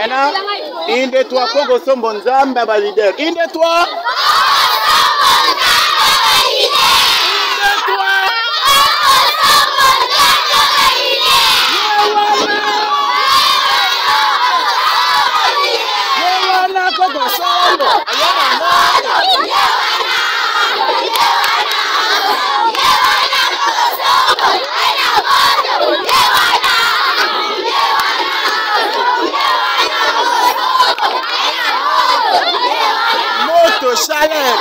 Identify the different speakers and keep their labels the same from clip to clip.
Speaker 1: Maintenant, une de toi, Congo Sombo Nzamba, ba leader. Une de toi. Moto chaleur.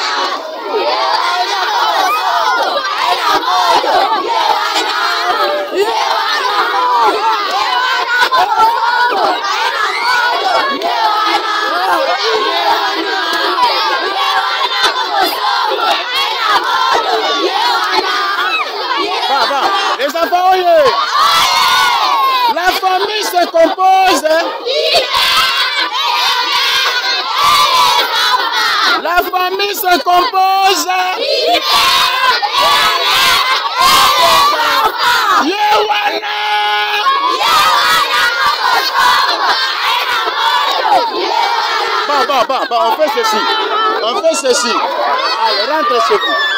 Speaker 1: Les enfants, la famille se compose. La famille se compose. Bon, on fait ceci. Allez, rentrez chez vous.